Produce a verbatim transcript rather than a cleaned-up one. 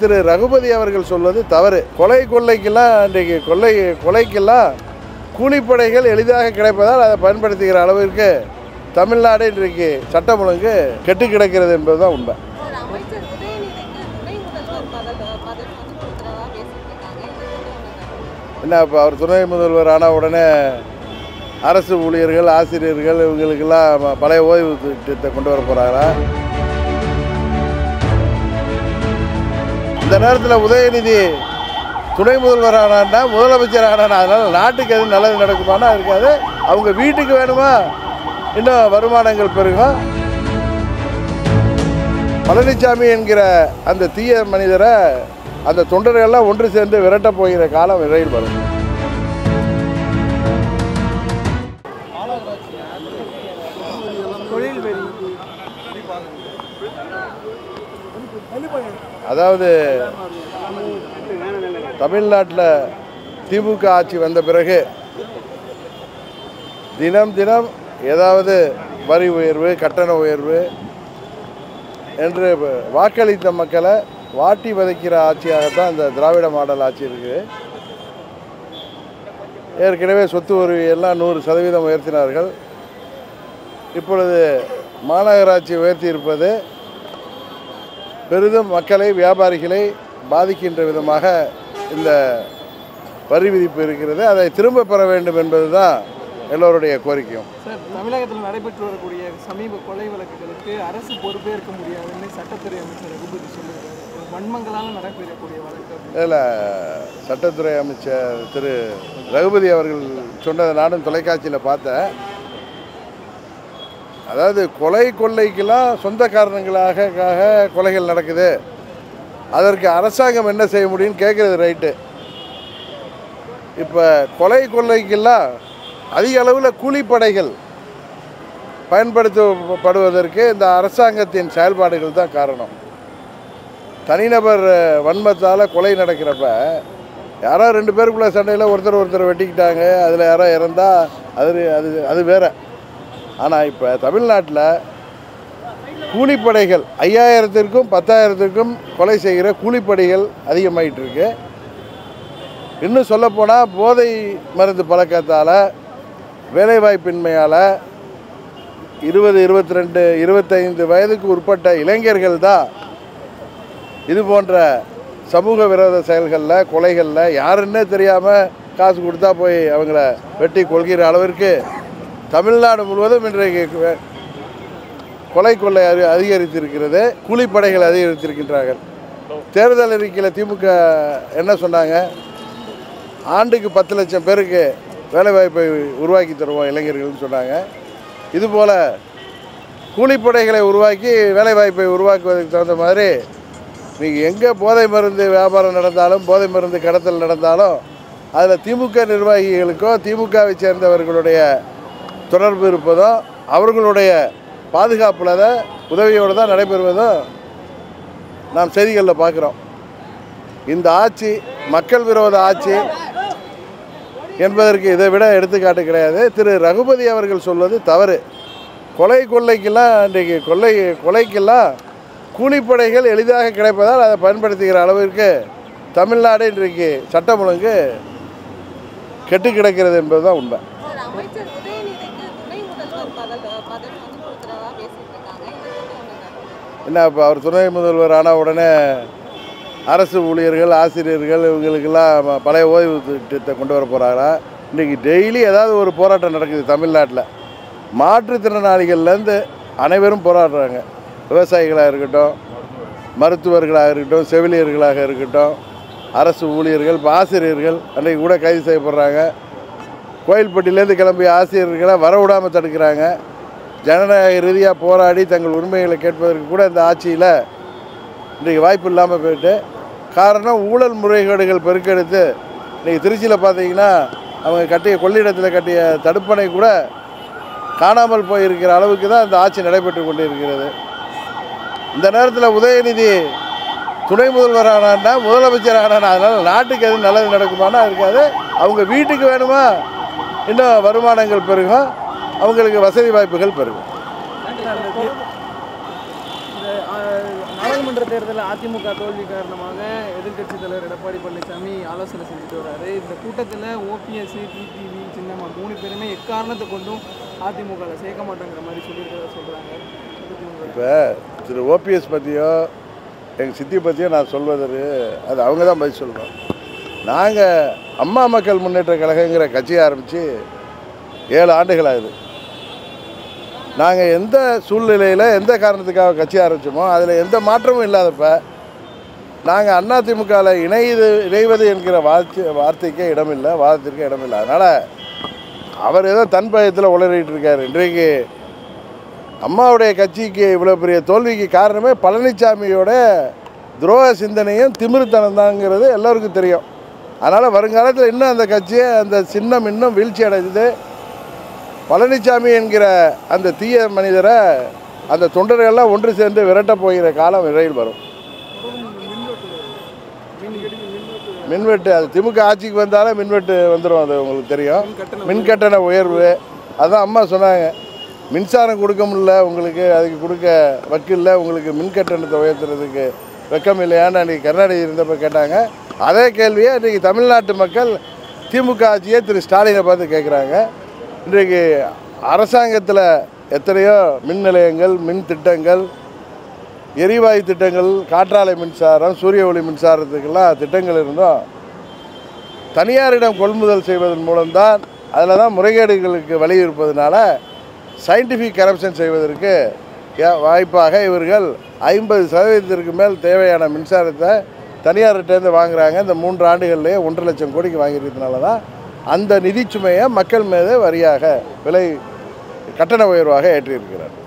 திரு ரகுபதி அவர்கள் சொல்வது தவறு. கொலை கொள்ளைக்கெல்லாம் இன்றைக்கு கொள்ளை கொலைக்கெல்லாம் கூலிப்படைகள் எளிதாக கிடைப்பதால் அதை பயன்படுத்துகிற அளவிற்கு தமிழ்நாடு இன்றைக்கு சட்டம் ஒழுங்கு கெட்டு கிடக்கிறது என்பதுதான் உண்மை. என்ன இப்போ அவர் துணை முதல்வர் ஆன உடனே அரசு ஊழியர்கள் ஆசிரியர்கள் இவங்களுக்கெல்லாம் பழைய ஓய்வு திட்டத்தை கொண்டு வர போகிறாங்களா? இந்த நேரத்தில் உதயநிதி துணை முதல்வர் ஆனான்னா முதலமைச்சர் ஆனானா அதனால் நாட்டுக்கு எதுவும் நல்லது நடக்குமானா இருக்காது. அவங்க வீட்டுக்கு வேணுமா இன்னும் வருமானங்கள் பெருகும். பழனிசாமி என்கிற அந்த தீய மனிதரை அந்த தொண்டர்கள்லாம் ஒன்று சேர்ந்து விரட்ட போகிற காலம் விரைவில் வரும். அதாவது தமிழ்நாட்டில் திமுக ஆட்சி வந்த பிறகு தினம் தினம் ஏதாவது வரி உயர்வு கட்டண உயர்வு என்று வாக்களித்த மக்களை வாட்டி வதைக்கிற ஆட்சியாகத்தான் இந்த திராவிட மாடல் ஆட்சி இருக்குது. ஏற்கனவே சொத்து வரி எல்லாம் நூறு சதவீதம் உயர்த்தினார்கள். இப்பொழுது மாநகராட்சி உயர்த்தி இருப்பது பெரிதும் மக்களை வியாபாரிகளை பாதிக்கின்ற விதமாக இந்த வரி விதிப்பு இருக்கிறது. அதை திரும்ப பெற வேண்டும் என்பது தான் எல்லோருடைய கோரிக்கையும். சார், தமிழகத்தில் நடைபெற்று வரக்கூடிய சமீப கொலை வழக்குகளுக்கு அரசு பொறுப்பேற்க முடியாதுன்னு சட்டத்துறை அமைச்சர் ரகுபதி சொல்லுகிறார். வன்மங்களால் நடைபெறக்கூடிய வழக்கு இதில் சட்டத்துறை அமைச்சர் திரு ரகுபதி அவர்கள் சொன்னதை நானும் தொலைக்காட்சியில் பார்த்தேன். அதாவது கொலை கொள்ளைக்கெல்லாம் சொந்த காரணங்களாக கொலைகள் நடக்குது, அதற்கு அரசாங்கம் என்ன செய்ய முடியும்னு கேட்குறது ரைட்டு. இப்போ கொலை கொள்ளைக்கெல்லாம் அதிக அளவில் கூலிப்படைகள் பயன்படுத்தப்படுவதற்கு இந்த அரசாங்கத்தின் செயல்பாடுகள் தான் காரணம். தனிநபர் வன்மத்தால் கொலை நடக்கிறப்ப யாரோ ரெண்டு பேருக்குள்ள சண்டையில் ஒருத்தர் ஒருத்தர் வெட்டிக்கிட்டாங்க, அதில் யாரோ இறந்தால் அது அது அது வேறு. ஆனால் இப்போ தமிழ்நாட்டில் கூலிப்படைகள் ஐயாயிரத்திற்கும் பத்தாயிரத்திற்கும் கொலை செய்கிற கூலிப்படைகள் அதிகமாகிட்டு இருக்கு. இன்னும் சொல்லப்போனால் போதை மருந்து பழக்கத்தால் வேலைவாய்ப்பின்மையால் இருபது இருபத்தி ரெண்டு இருபத்தைந்து வயதுக்கு உட்பட்ட இளைஞர்கள் தான் இது போன்ற சமூக விரோத செயல்களில் கொலைகளில் யாருன்னே தெரியாமல் காசு கொடுத்தா போய் அவங்கள வெட்டி கொள்கிற அளவிற்கு தமிழ்நாடு முழுவதும் இன்றைக்கு கொலை கொள்ளை அதி அதிகரித்திருக்கிறது. கூலிப்படைகள் அதிகரித்திருக்கின்றார்கள். தேர்தல் அறிக்கையில் திமுக என்ன சொன்னாங்க? ஆண்டுக்கு பத்து லட்சம் பேருக்கு வேலைவாய்ப்பை உருவாக்கி தருவோம் இளைஞர்கள்னு சொன்னாங்க. இதுபோல் கூலிப்படைகளை உருவாக்கி வேலைவாய்ப்பை உருவாக்குவதற்கு தகுந்த மாதிரி நீங்கள் எங்கே போதை மருந்து வியாபாரம் நடந்தாலும் போதை மருந்து கடத்தல் நடந்தாலும் அதில் திமுக நிர்வாகிகளுக்கோ திமுகவை சேர்ந்தவர்களுடைய தொடர்பு இருப்பதோ அவர்களுடைய பாதுகாப்பில் தான் உதவியோடு தான் நடைபெறுவதும் நாம் செய்திகளில் பார்க்குறோம். இந்த ஆட்சி மக்கள் விரோத ஆட்சி என்பதற்கு இதை விட எடுத்துக்காட்டு கிடையாது. திரு ரகுபதி அவர்கள் சொல்வது தவறு. கொலை கொள்ளைக்கெல்லாம் இன்றைக்கு கொள்ளை கொலைக்கெல்லாம் கூலிப்படைகள் எளிதாக கிடைப்பதால் அதை பயன்படுத்துகிற அளவிற்கு தமிழ்நாடு இன்றைக்கு சட்டம் ஒழுங்கு கெட்டு கிடக்கிறது என்பதுதான் உண்மை. என்ன இப்போ அவர் துணை முதல்வர் ஆன உடனே அரசு ஊழியர்கள் ஆசிரியர்கள் இவங்களுக்கெல்லாம் பழைய ஓய்வு திட்டத்தை கொண்டு வர போகிறாங்களா? இன்றைக்கி டெய்லி ஏதாவது ஒரு போராட்டம் நடக்குது தமிழ்நாட்டில். மாற்றுத்திறனாளிகள்லேருந்து அனைவரும் போராடுறாங்க. விவசாயிகளாக இருக்கட்டும், மருத்துவர்களாக இருக்கட்டும், செவிலியர்களாக இருக்கட்டும், அரசு ஊழியர்கள், ஆசிரியர்கள் அன்றைக்கி கூட கைது செய்யப்படுறாங்க. கோயில்பட்டியிலேருந்து கிளம்பிய ஆசிரியர்களை வரவிடாமல் தடுக்கிறாங்க. ஜனநாயக ரீதியாக போராடி தங்கள் உரிமைகளை கேட்பதற்கு கூட இந்த ஆட்சியில் இன்றைக்கி வாய்ப்பு இல்லாமல் போயிட்டு, காரணம் ஊழல் முறைகேடுகள் பெருக்கெடுத்து இன்றைக்கி திருச்சியில் பார்த்தீங்கன்னா அவங்க கட்டிய கொள்ளிடத்தில் கட்டிய தடுப்பணை கூட காணாமல் போயிருக்கிற அளவுக்கு தான் இந்த ஆட்சி நடைபெற்று கொண்டு இருக்கிறது. இந்த நேரத்தில் உதயநிதி துணை முதல்வர் ஆனான்னா முதலமைச்சர் ஆனானா அதனால் நாட்டுக்கு எதுவும் நல்லது நடக்குமானா இருக்காது. அவங்க வீட்டுக்கு வேணுமா இன்னும் வருமானங்கள் பெருகும், அவங்களுக்கு வசதி வாய்ப்புகள் பெருகும். நாடாளுமன்ற சட்டமன்ற தேர்தலில் அதிமுக தோல்வி காரணமாக எதிர்க்கட்சி தலைவர் எடப்பாடி பழனிசாமி ஆலோசனை செஞ்சுட்டு வர்றாரு. இந்த கூட்டத்தில் ஓபிஎஸ், டிடிவி, சின்னம்மா மூணு பேருமே எக்காரணத்தை கொண்டும் அதிமுகவில் சேர்க்க மாட்டேங்கிற மாதிரி சொல்லியிருக்கிறத சொல்கிறாங்க. இப்போ திரு ஓபிஎஸ் பற்றியோ எங்கள் சித்தி பற்றியோ நான் சொல்வதற்கு அது அவங்க தான் பதில் சொல்லணும். நாங்கள் அம்மா மக்கள் முன்னேற்ற கழகங்கிற கட்சியை ஆரம்பித்து ஏழு ஆண்டுகள் ஆகுது. நாங்கள் எந்த சூழ்நிலையில் எந்த காரணத்துக்காக கட்சி ஆரம்பித்தோமோ அதில் எந்த மாற்றமும் இல்லாதப்ப நாங்கள் அதிமுகவில் இணைது இணைவது என்கிற வார்த்தை வார்த்தைக்கே இடமில்லை, வாதத்திற்கே இடமில்லை. அதனால் அவர் ஏதோ தன் பயத்தில் உளறிட்டு இருக்கார். இன்றைக்கு அம்மாவுடைய கட்சிக்கு இவ்வளோ பெரிய தோல்விக்கு காரணமே பழனிசாமியோட துரோக சிந்தனையும் திமிருத்தனம் தாங்கிறது எல்லோருக்கும் தெரியும். அதனால் வருங்காலத்தில் இன்னும் அந்த கட்சியை அந்த சின்னம் இன்னும் வீழ்ச்சி அடைஞ்சது. பழனிசாமி என்கிற அந்த தீய மனிதரை அந்த தொண்டர்கள்லாம் ஒன்று சேர்ந்து விரட்ட போகிற காலம் விரைவில் வரும். மின்வெட்டு அது திமுக ஆட்சிக்கு வந்தாலே மின்வெட்டு வந்துடும், அது உங்களுக்கு தெரியும். மின்கட்டண உயர்வு அதான் அம்மா சொன்னாங்க, மின்சாரம் கொடுக்க முடியல உங்களுக்கு, அதுக்கு கொடுக்க வக்கில்ல, உங்களுக்கு மின்கட்டணத்தை உயர்த்துறதுக்கு வெக்கம் இல்லையான்னு அன்றைக்கி கர்நாடகா இருந்தப்போ கேட்டாங்க. அதே கேள்வியை இன்றைக்கி தமிழ்நாட்டு மக்கள் திமுக ஆட்சியை திரு ஸ்டாலினை பார்த்து கேட்குறாங்க. இன்றைக்கு அரசாங்கத்தில் எத்தனையோ மின் நிலையங்கள், மின் திட்டங்கள், எரிவாயு திட்டங்கள், காற்றாலை மின்சாரம், சூரிய ஒளி மின்சாரத்துக்கெல்லாம் திட்டங்கள் இருந்தோம். தனியாரிடம் கொள்முதல் செய்வதன் மூலம்தான் அதில் தான் முறைகேடுகளுக்கு வழி இருப்பதனால சயின்டிஃபிக் கரப்ஷன் செய்வதற்கு வாய்ப்பாக இவர்கள் ஐம்பது சதவீதத்திற்கு மேல் தேவையான மின்சாரத்தை தனியார்கிட்டேருந்து வாங்குகிறாங்க. இந்த மூன்று ஆண்டுகள்லேயே ஒன்றரை லட்சம் கோடிக்கு வாங்கியிருக்கிறதுனால தான் அந்த நிதிச்சுமையை மக்கள் மீது வரியாக விலை கட்டண உயர்வாக ஏற்றியிருக்கிறார்.